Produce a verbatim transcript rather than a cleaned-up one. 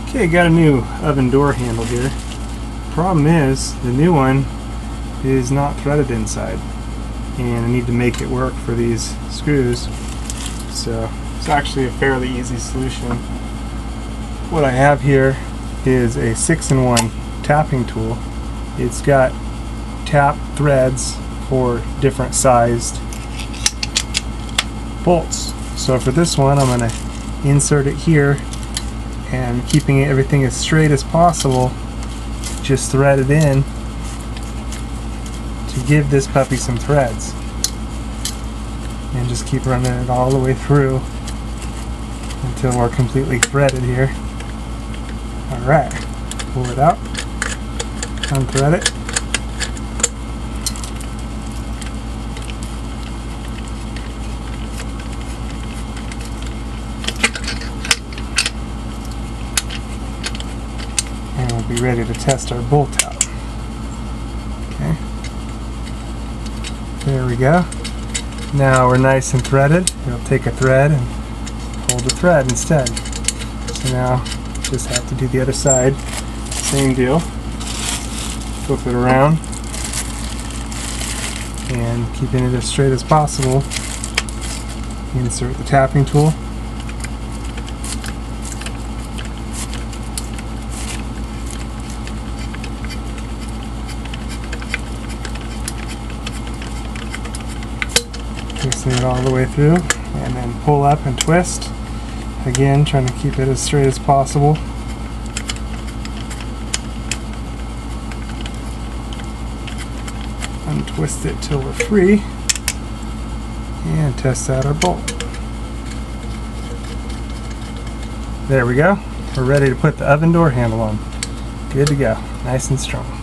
Okay, got a new oven door handle here. Problem is, the new one is not threaded inside, and I need to make it work for these screws. So it's actually a fairly easy solution. What I have here is a six in one tapping tool. It's got tap threads for different sized bolts. So for this one, I'm going to insert it here, and keeping everything as straight as possible, just thread it in to give this puppy some threads, and just keep running it all the way through until we're completely threaded here. Alright, pull it out, unthread it, and we'll be ready to test our bolt out. Okay, there we go. Now we're nice and threaded. We'll take a thread and hold the thread instead. So now just have to do the other side. Same deal. Flip it around and keeping it as straight as possible. Insert the tapping tool. Twisting it all the way through, and then pull up and twist. Again, trying to keep it as straight as possible. Untwist it till we're free, and test out our bolt. There we go. We're ready to put the oven door handle on. Good to go. Nice and strong.